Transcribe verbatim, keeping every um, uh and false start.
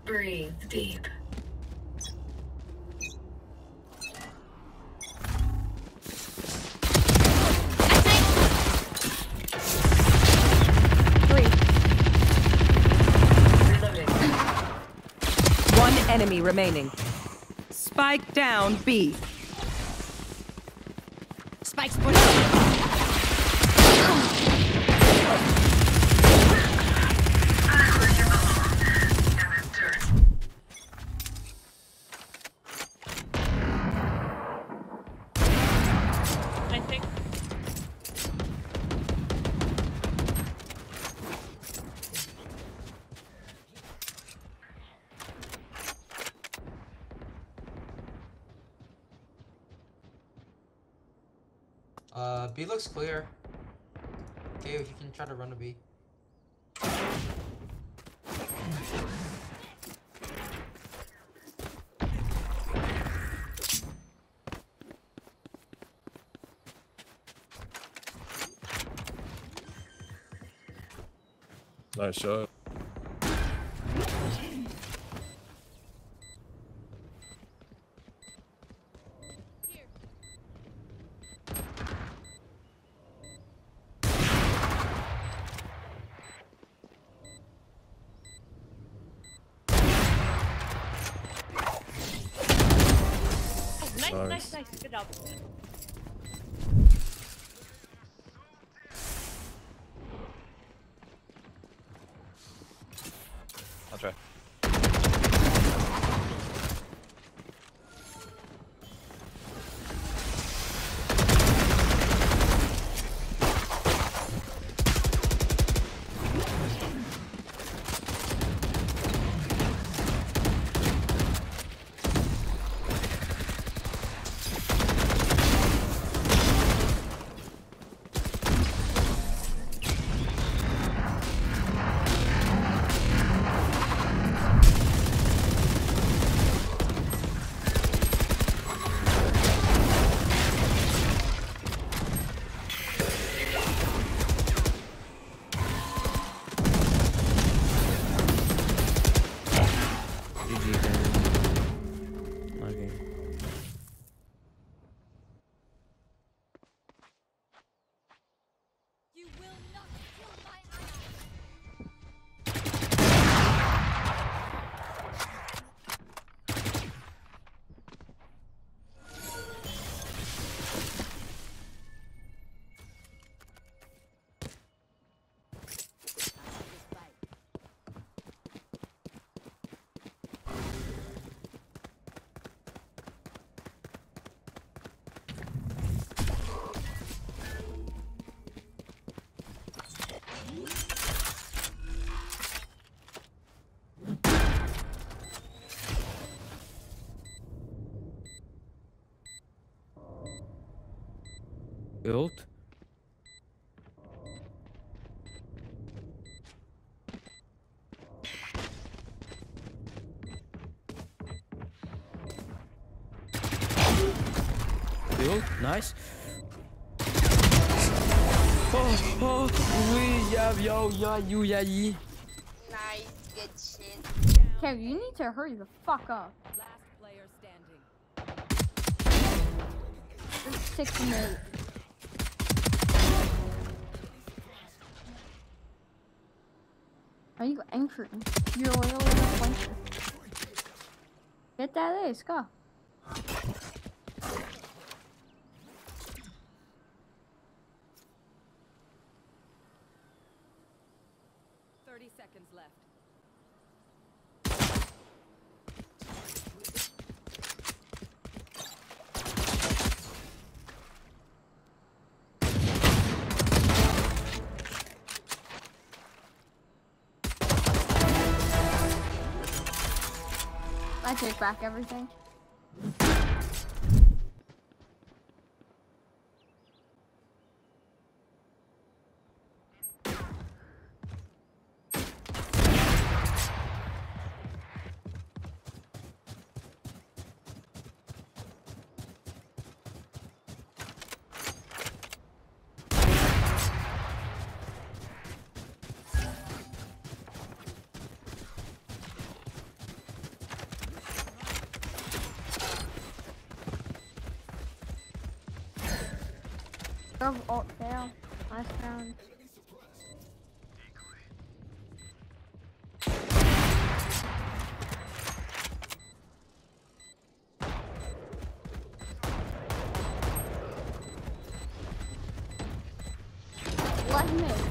Breathe deep. One enemy remaining. Spike down B. Spike's put out. I think. Uh, B looks clear. Okay, if you can try to run to B. Nice shot. Nice, Nice. nice, nice. Good job. I'll try. G G then. Okay. You will not kill my ally. Ult. Ult. Nice. Oh, oh, oui, yeah, yo, yeah, you, yeah, ye. Nice, good shit. Kev, you need to hurry the fuck up. Last player standing. It's six and eight. Are you anchoring? You're a little flanker. Get that ace, go. Thirty seconds left. I take back everything. Go alt fail. Last round. Let him in.